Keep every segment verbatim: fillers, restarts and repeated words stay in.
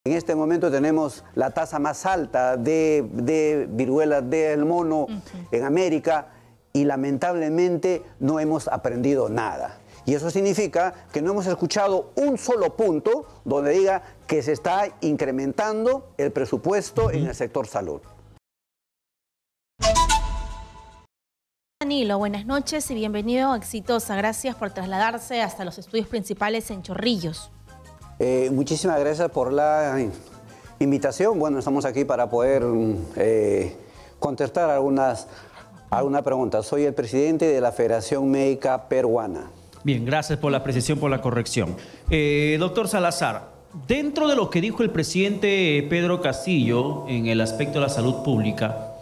En este momento tenemos la tasa más alta de, de viruela del mono uh-huh. en América y lamentablemente no hemos aprendido nada. Y eso significa que no hemos escuchado un solo punto donde diga que se está incrementando el presupuesto uh-huh. en el sector salud. Danilo, buenas noches y bienvenido a Exitosa. Gracias por trasladarse hasta los estudios principales en Chorrillos. Eh, muchísimas gracias por la invitación. Bueno, estamos aquí para poder eh, contestar algunas, algunas preguntas. Soy el presidente de la Federación Médica Peruana. Bien, gracias por la precisión, por la corrección. Eh, doctor Salazar, dentro de lo que dijo el presidente Pedro Castillo en el aspecto de la salud pública,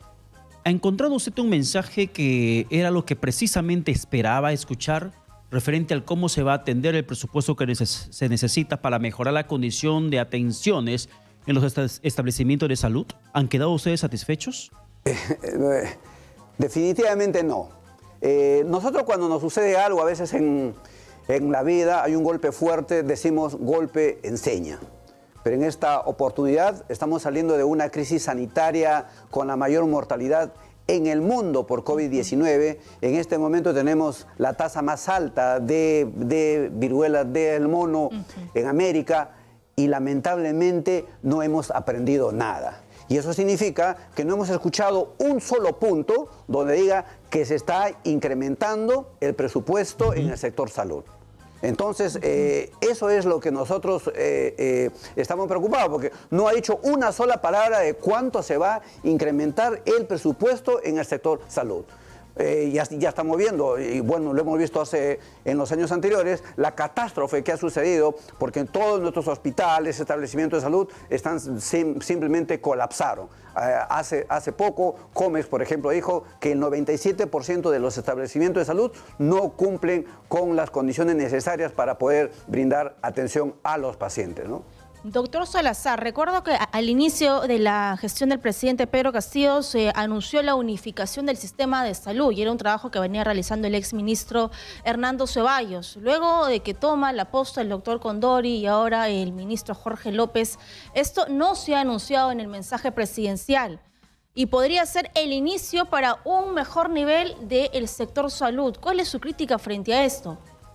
¿ha encontrado usted un mensaje que era lo que precisamente esperaba escuchar referente al cómo se va a atender el presupuesto que neces se necesita para mejorar la condición de atenciones en los est establecimientos de salud? ¿Han quedado ustedes satisfechos? Eh, eh, definitivamente no. Eh, nosotros cuando nos sucede algo, a veces en, en la vida hay un golpe fuerte, decimos golpe enseña. Pero en esta oportunidad estamos saliendo de una crisis sanitaria con la mayor mortalidad en el mundo por COVID diecinueve. En este momento tenemos la tasa más alta de, de viruela del mono uh-huh. en América y lamentablemente no hemos aprendido nada. Y eso significa que no hemos escuchado un solo punto donde diga que se está incrementando el presupuesto uh-huh. en el sector salud. Entonces, eh, eso es lo que nosotros eh, eh, estamos preocupados, porque no ha dicho una sola palabra de cuánto se va a incrementar el presupuesto en el sector salud. Eh, ya, ya estamos viendo, y bueno, lo hemos visto hace, en los años anteriores, la catástrofe que ha sucedido, porque en todos nuestros hospitales, establecimientos de salud, están sim, simplemente colapsaron. Eh, hace, hace poco, Comex, por ejemplo, dijo que el noventa y siete por ciento de los establecimientos de salud no cumplen con las condiciones necesarias para poder brindar atención a los pacientes, ¿no? Doctor Salazar, recuerdo que al inicio de la gestión del presidente Pedro Castillo se anunció la unificación del sistema de salud y era un trabajo que venía realizando el exministro Hernando Ceballos. Luego de que toma la posta el doctor Condori y ahora el ministro Jorge López, esto no se ha anunciado en el mensaje presidencial y podría ser el inicio para un mejor nivel del sector salud. ¿Cuál es su crítica frente a esto?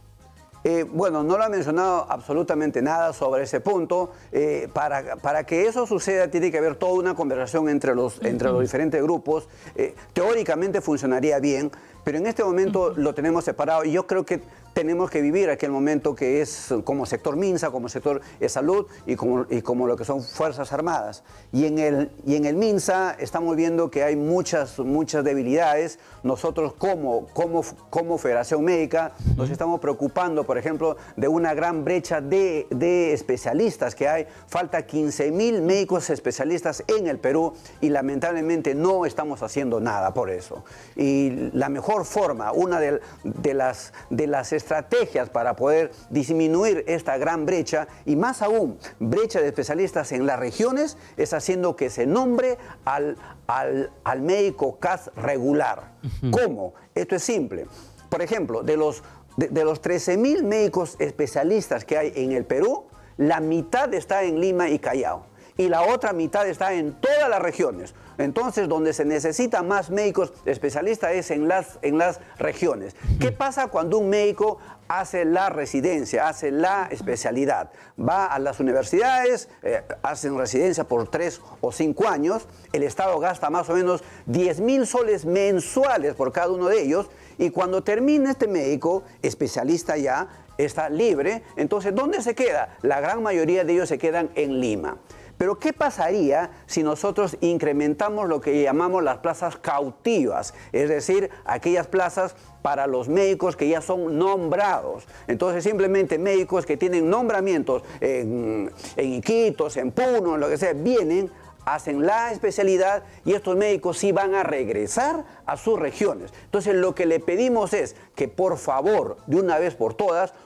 Eh, bueno, no lo ha mencionado absolutamente nada sobre ese punto. Eh, para, para que eso suceda tiene que haber toda una conversación entre los, uh-huh. entre los diferentes grupos. Eh, teóricamente funcionaría bien, pero en este momento uh-huh. lo tenemos separado y yo creo que tenemos que vivir aquel momento que es como sector MINSA, como sector de salud y como, y como lo que son Fuerzas Armadas. Y en, el, y en el MINSA estamos viendo que hay muchas, muchas debilidades. Nosotros como, como, como Federación Médica nos estamos preocupando, por ejemplo, de una gran brecha de, de especialistas que hay. Falta quince mil médicos especialistas en el Perú y lamentablemente no estamos haciendo nada por eso. Y la mejor forma, una de, de las, de las estrategias para poder disminuir esta gran brecha y más aún brecha de especialistas en las regiones es haciendo que se nombre al, al, al médico C A S regular. Uh-huh. ¿Cómo? Esto es simple. Por ejemplo, de los, de, de los trece mil médicos especialistas que hay en el Perú, la mitad está en Lima y Callao y la otra mitad está en todas las regiones. Entonces, donde se necesita más médicos especialistas es en las, en las regiones. ¿Qué pasa cuando un médico hace la residencia, hace la especialidad? Va a las universidades, eh, hacen residencia por tres o cinco años, el Estado gasta más o menos diez mil soles mensuales por cada uno de ellos, y cuando termina este médico, especialista ya, está libre. Entonces, ¿dónde se queda? La gran mayoría de ellos se quedan en Lima. Pero ¿qué pasaría si nosotros incrementamos lo que llamamos las plazas cautivas? Es decir, aquellas plazas para los médicos que ya son nombrados. Entonces, simplemente médicos que tienen nombramientos en, en Iquitos, en Puno, en lo que sea, vienen, hacen la especialidad y estos médicos sí van a regresar a sus regiones. Entonces, lo que le pedimos es que, por favor, de una vez por todas,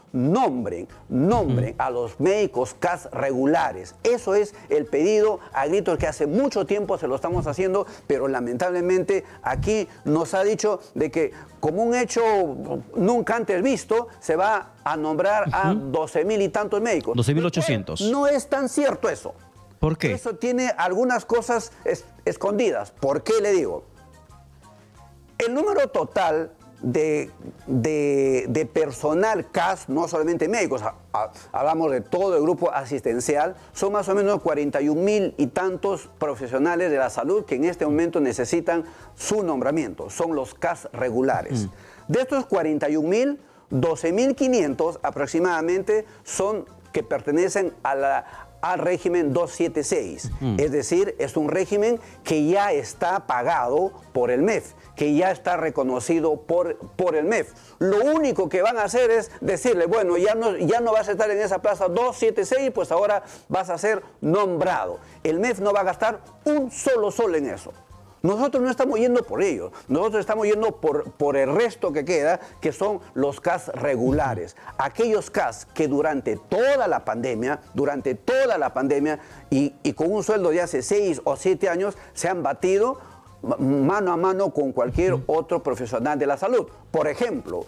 nombren, nombren a los médicos C A S regulares. Eso es el pedido a gritos que hace mucho tiempo se lo estamos haciendo, pero lamentablemente aquí nos ha dicho de que como un hecho nunca antes visto, se va a nombrar a doce mil y tantos médicos. doce mil ochocientos. No es tan cierto eso. ¿Por qué? Eso tiene algunas cosas es, escondidas. ¿Por qué le digo? El número total de, de, de personal C A S, no solamente médicos, a, a, hablamos de todo el grupo asistencial, son más o menos cuarenta y un mil y tantos profesionales de la salud que en este momento necesitan su nombramiento. Son los C A S regulares. Mm. De estos cuarenta y un mil, doce mil quinientos aproximadamente son que pertenecen a la... al régimen doscientos setenta y seis, mm. es decir, es un régimen que ya está pagado por el M E F, que ya está reconocido por, por el M E F. Lo único que van a hacer es decirle, bueno, ya no, ya no vas a estar en esa plaza doscientos setenta y seis, pues ahora vas a ser nombrado. El M E F no va a gastar un solo sol en eso. Nosotros no estamos yendo por ellos, nosotros estamos yendo por, por el resto que queda, que son los C A S regulares. Aquellos C A S que durante toda la pandemia, durante toda la pandemia, y, y con un sueldo de hace seis o siete años, se han batido mano a mano con cualquier otro profesional de la salud. Por ejemplo,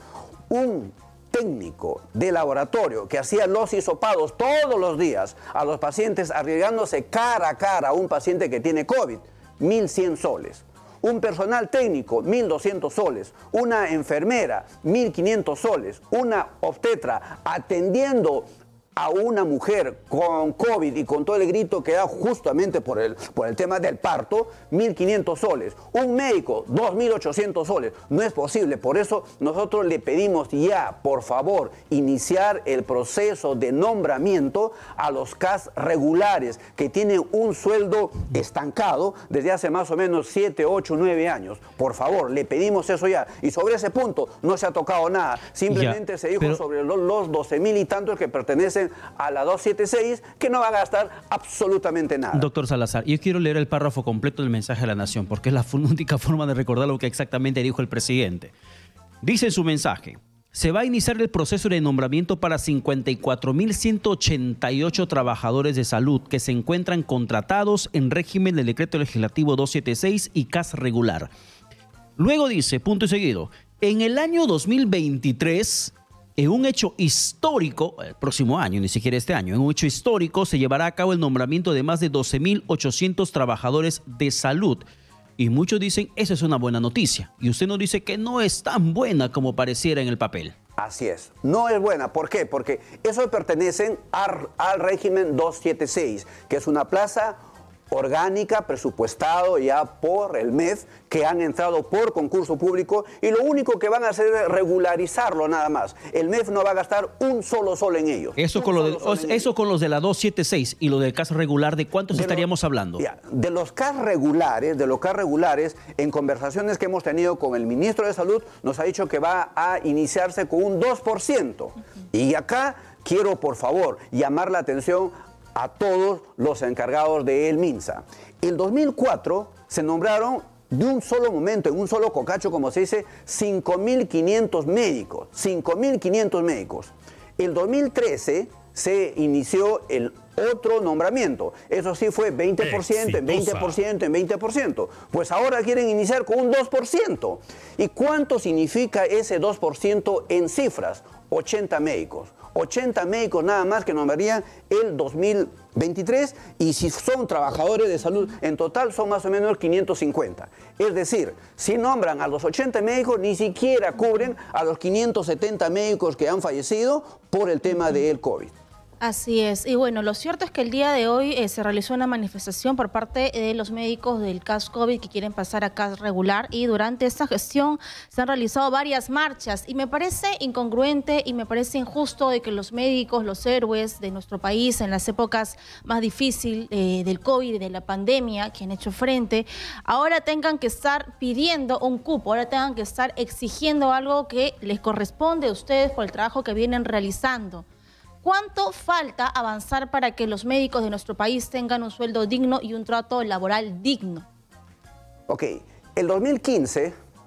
un técnico de laboratorio que hacía los hisopados todos los días a los pacientes, arriesgándose cara a cara a un paciente que tiene COVID, mil cien soles. Un personal técnico, mil doscientos soles. Una enfermera, mil quinientos soles. Una obstetra atendiendo a una mujer con COVID y con todo el grito que da justamente por el, por el tema del parto, mil quinientos soles. Un médico, dos mil ochocientos soles. No es posible. Por eso nosotros le pedimos ya, por favor, iniciar el proceso de nombramiento a los C A S regulares que tienen un sueldo estancado desde hace más o menos siete, ocho, nueve años. Por favor, le pedimos eso ya. Y sobre ese punto no se ha tocado nada. Simplemente ya, se dijo pero... sobre los, los doce mil y tantos que pertenecen a la doscientos setenta y seis, que no va a gastar absolutamente nada. Doctor Salazar, yo quiero leer el párrafo completo del mensaje a la Nación, porque es la única forma de recordar lo que exactamente dijo el presidente. Dice en su mensaje: se va a iniciar el proceso de nombramiento para cincuenta y cuatro mil ciento ochenta y ocho trabajadores de salud que se encuentran contratados en régimen del decreto legislativo doscientos setenta y seis y C A S regular. Luego dice, punto y seguido, en el año dos mil veintitrés... en un hecho histórico, el próximo año, ni siquiera este año, en un hecho histórico se llevará a cabo el nombramiento de más de doce mil ochocientos trabajadores de salud. Y muchos dicen, esa es una buena noticia. Y usted nos dice que no es tan buena como pareciera en el papel. Así es, no es buena. ¿Por qué? Porque eso pertenecen al, al régimen doscientos setenta y seis, que es una plaza orgánica, presupuestado ya por el M E F, que han entrado por concurso público y lo único que van a hacer es regularizarlo nada más. El M E F no va a gastar un solo sol en ellos. Eso, con, lo de, eso con los de la doscientos setenta y seis y lo del C A S regular, ¿de cuántos de estaríamos lo, hablando? Ya, de los C A S regulares, de los C A S regulares, en conversaciones que hemos tenido con el ministro de Salud, nos ha dicho que va a iniciarse con un dos por ciento. Uh-huh. Y acá quiero, por favor, llamar la atención a todos los encargados del MINSA. En dos mil cuatro se nombraron de un solo momento, en un solo cocacho, como se dice, cinco mil quinientos médicos. cinco mil quinientos médicos. En dos mil trece se inició el otro nombramiento. Eso sí fue veinte por ciento, en veinte por ciento, en veinte por ciento. Pues ahora quieren iniciar con un dos por ciento. ¿Y cuánto significa ese dos por ciento en cifras? ochenta médicos. ochenta médicos nada más que nombrarían el dos mil veintitrés, y si son trabajadores de salud, en total son más o menos quinientos cincuenta. Es decir, si nombran a los ochenta médicos, ni siquiera cubren a los quinientos setenta médicos que han fallecido por el tema del COVID. Así es. Y bueno, lo cierto es que el día de hoy eh, se realizó una manifestación por parte de los médicos del C A S COVID que quieren pasar a C A S regular, y durante esta gestión se han realizado varias marchas y me parece incongruente y me parece injusto de que los médicos, los héroes de nuestro país en las épocas más difíciles eh, del COVID y de la pandemia que han hecho frente, ahora tengan que estar pidiendo un cupo, ahora tengan que estar exigiendo algo que les corresponde a ustedes por el trabajo que vienen realizando. ¿Cuánto falta avanzar para que los médicos de nuestro país tengan un sueldo digno y un trato laboral digno? Ok, el dos mil quince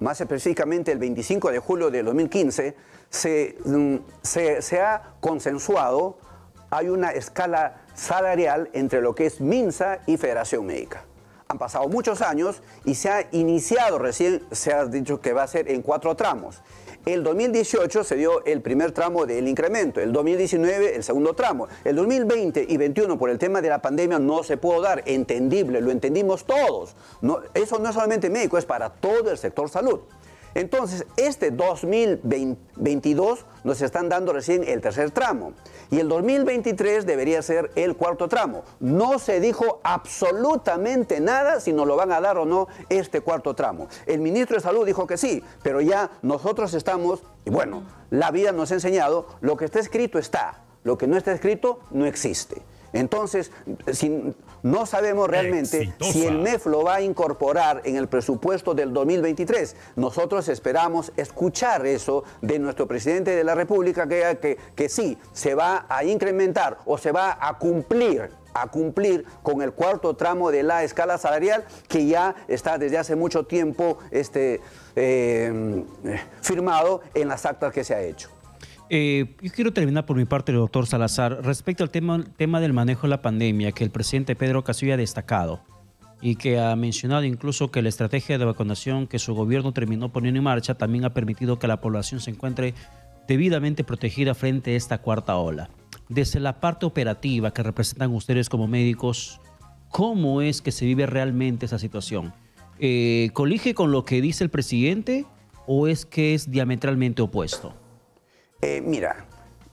más específicamente el veinticinco de julio de dos mil quince, se, se, se ha consensuado, hay una escala salarial entre lo que es MINSA y Federación Médica. Han pasado muchos años y se ha iniciado recién, se ha dicho que va a ser en cuatro tramos. El dos mil dieciocho se dio el primer tramo del incremento, el dos mil diecinueve el segundo tramo, el dos mil veinte y veintiuno por el tema de la pandemia no se pudo dar, entendible, lo entendimos todos. No, eso no es solamente médico, es para todo el sector salud. Entonces, este dos mil veintidós nos están dando recién el tercer tramo y el dos mil veintitrés debería ser el cuarto tramo. No se dijo absolutamente nada si nos lo van a dar o no este cuarto tramo. El ministro de Salud dijo que sí, pero ya nosotros estamos, y bueno, la vida nos ha enseñado, lo que está escrito está, lo que no está escrito no existe. Entonces, si no sabemos realmente Exitosa. si el M E F lo va a incorporar en el presupuesto del dos mil veintitrés. Nosotros esperamos escuchar eso de nuestro presidente de la República, que, que, que sí, se va a incrementar o se va a cumplir a cumplir con el cuarto tramo de la escala salarial que ya está desde hace mucho tiempo este, eh, firmado en las actas que se ha hecho. Eh, yo quiero terminar por mi parte, doctor Salazar, respecto al tema, tema del manejo de la pandemia, que el presidente Pedro Castillo ha destacado y que ha mencionado incluso que la estrategia de vacunación que su gobierno terminó poniendo en marcha también ha permitido que la población se encuentre debidamente protegida frente a esta cuarta ola. Desde la parte operativa que representan ustedes como médicos, ¿cómo es que se vive realmente esa situación? Eh, ¿Colige con lo que dice el presidente o es que es diametralmente opuesto? Eh, mira,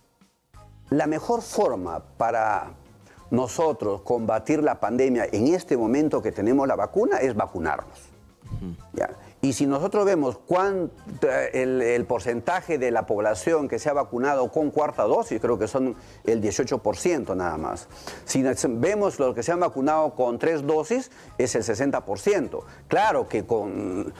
la mejor forma para nosotros combatir la pandemia en este momento que tenemos la vacuna es vacunarnos. Uh-huh. ¿Ya? Y si nosotros vemos cuánto, el, el porcentaje de la población que se ha vacunado con cuarta dosis, creo que son el dieciocho por ciento nada más. Si vemos los que se han vacunado con tres dosis, es el sesenta por ciento. Claro que con,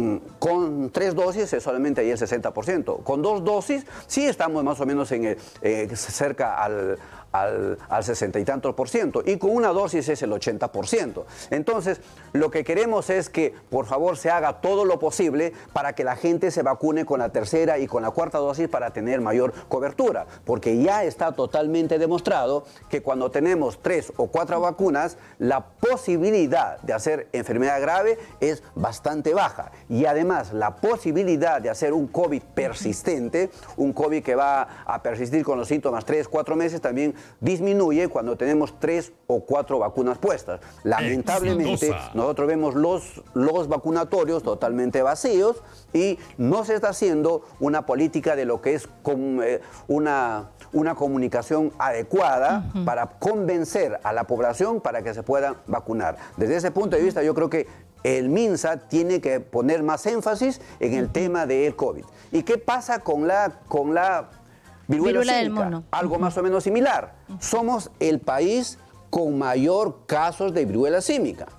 con tres dosis es solamente ahí el sesenta por ciento. Con dos dosis sí estamos más o menos en el, eh, cerca al... Al, al sesenta y tantos por ciento, y con una dosis es el ochenta por ciento. Entonces, lo que queremos es que, por favor, se haga todo lo posible para que la gente se vacune con la tercera y con la cuarta dosis para tener mayor cobertura, porque ya está totalmente demostrado que cuando tenemos tres o cuatro vacunas, la posibilidad de hacer enfermedad grave es bastante baja, y además la posibilidad de hacer un COVID persistente, un COVID que va a persistir con los síntomas tres, cuatro meses, también disminuye cuando tenemos tres o cuatro vacunas puestas. Lamentablemente, Exitosa. nosotros vemos los, los vacunatorios totalmente vacíos y no se está haciendo una política de lo que es com, eh, una, una comunicación adecuada uh-huh. para convencer a la población para que se puedan vacunar. Desde ese punto de vista, yo creo que el MINSA tiene que poner más énfasis en el uh-huh. tema del COVID. ¿Y qué pasa con la... Con la Viruela, Viruela del símica, mono. Algo Uh-huh. más o menos similar. Uh-huh. Somos el país con mayor casos de viruela símica,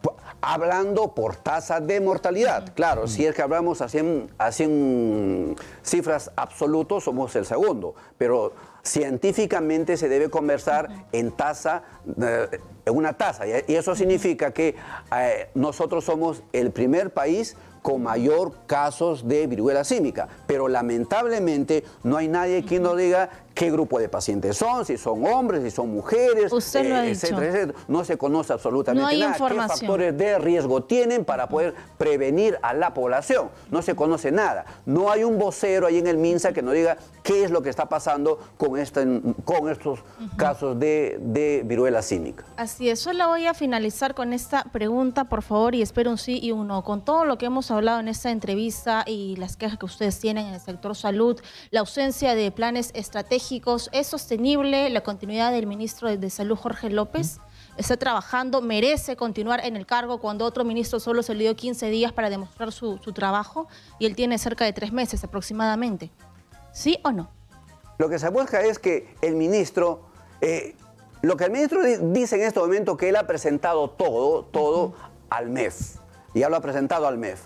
hablando por tasa de mortalidad. Uh-huh. Claro, uh-huh. si es que hablamos así en, así en cifras absolutas, somos el segundo, pero científicamente se debe conversar uh-huh. en tasa, eh, en una tasa, y eso significa que eh, nosotros somos el primer país con mayor casos de viruela símica, pero lamentablemente no hay nadie que nos diga qué grupo de pacientes son, si son hombres, si son mujeres, Usted lo ha eh, dicho. etcétera, etcétera. No se conoce absolutamente no hay nada. Información. ¿Qué factores de riesgo tienen para poder prevenir a la población? No se conoce nada. No hay un vocero ahí en el MINSA que nos diga qué es lo que está pasando con, este, con estos uh-huh. casos de, de viruela símica. Así es. Solo voy a finalizar con esta pregunta, por favor, y espero un sí y un no. Con todo lo que hemos hablado en esta entrevista y las quejas que ustedes tienen en el sector salud, la ausencia de planes estratégicos, ¿es sostenible la continuidad del ministro de Salud, Jorge López? ¿Está trabajando? ¿Merece continuar en el cargo cuando otro ministro solo se le dio quince días para demostrar su, su trabajo y él tiene cerca de tres meses aproximadamente? ¿Sí o no? Lo que se busca es que el ministro... Eh, lo que el ministro dice en este momento que él ha presentado todo, todo uh-huh. al M E F. Ya lo ha presentado al M E F.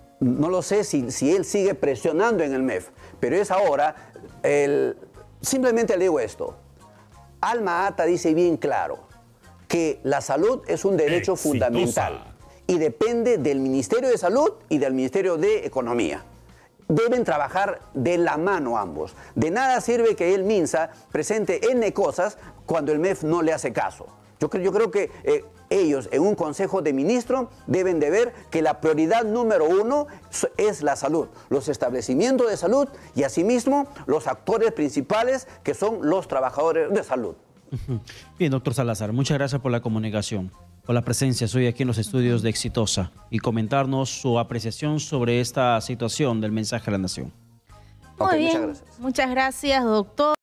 No lo sé si, si él sigue presionando en el M E F, pero es ahora, el, simplemente le digo esto, Alma Ata dice bien claro que la salud es un derecho Exitosa. fundamental y depende del Ministerio de Salud y del Ministerio de Economía. Deben trabajar de la mano ambos. De nada sirve que el MINSA presente N cosas cuando el M E F no le hace caso. Yo creo, yo creo que eh, ellos en un Consejo de Ministros deben de ver que la prioridad número uno es la salud, los establecimientos de salud y asimismo los actores principales que son los trabajadores de salud. Bien, doctor Salazar, muchas gracias por la comunicación, por la presencia hoy aquí en los estudios de Exitosa y comentarnos su apreciación sobre esta situación del mensaje a la nación. Muy Okay, bien, muchas gracias. muchas gracias, doctor.